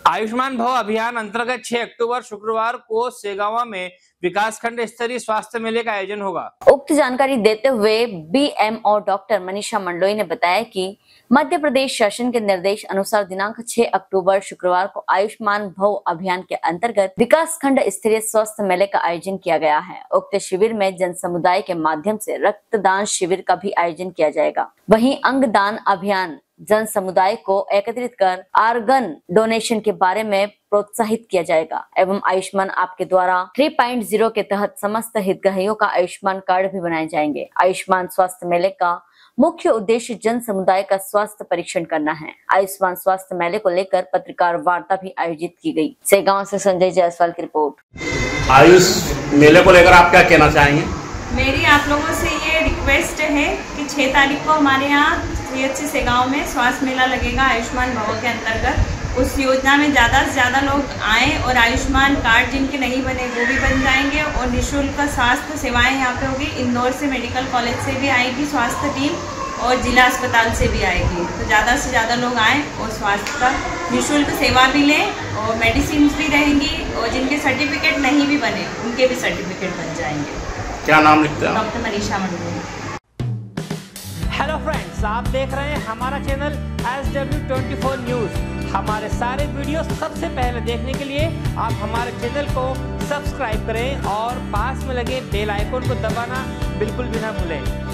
आयुष्मान भव अभियान अंतर्गत 6 अक्टूबर शुक्रवार को सेगावा में विकासखंड स्तरीय स्वास्थ्य मेले का आयोजन होगा। उक्त जानकारी देते हुए बीएमओ डॉक्टर मनीषा मंडलोई ने बताया कि मध्य प्रदेश शासन के निर्देश अनुसार दिनांक 6 अक्टूबर शुक्रवार को आयुष्मान भव अभियान के अंतर्गत विकासखंड स्तरीय स्वास्थ्य मेले का आयोजन किया गया है। उक्त शिविर में जन समुदाय के माध्यम से रक्तदान शिविर का भी आयोजन किया जाएगा। वहीं अंगदान अभियान जन समुदाय को एकत्रित कर आर्गन डोनेशन के बारे में प्रोत्साहित किया जाएगा एवं आयुष्मान आपके द्वारा 3.0 के तहत समस्त हितग्राहियों का आयुष्मान कार्ड भी बनाए जाएंगे। आयुष्मान स्वास्थ्य मेले का मुख्य उद्देश्य जन समुदाय का स्वास्थ्य परीक्षण करना है। आयुष्मान स्वास्थ्य मेले को लेकर पत्रकार वार्ता भी आयोजित की गई। सेगांव से संजय जायसवाल की रिपोर्ट। आयुष मेले को लेकर आप क्या कहना चाहेंगे? मेरी आप लोगों से ये रिक्वेस्ट है कि 6 तारीख को हमारे यहाँ सीएचसी सेगांव में स्वास्थ्य मेला लगेगा आयुष्मान भव के अंतर्गत। उस योजना में ज़्यादा से ज़्यादा लोग आएँ और आयुष्मान कार्ड जिनके नहीं बने वो भी बन जाएंगे और निःशुल्क स्वास्थ्य सेवाएं यहाँ पे होगी। इंदौर से मेडिकल कॉलेज से भी आएगी स्वास्थ्य टीम और जिला अस्पताल से भी आएगी। तो ज़्यादा से ज़्यादा लोग आएँ और स्वास्थ्य का निःशुल्क सेवा भी लें और मेडिसिन भी रहेंगी और जिनके सर्टिफिकेट नहीं भी बने उनके भी सर्टिफिकेट बन जाएंगे। क्या नाम लिखते हैं? Doctor Manisha Mandloi. Hello friends, आप देख रहे हैं हमारा चैनल SW24 न्यूज। हमारे सारे वीडियो सबसे पहले देखने के लिए आप हमारे चैनल को सब्सक्राइब करें और पास में लगे बेल आइकन को दबाना बिल्कुल भी ना भूलें।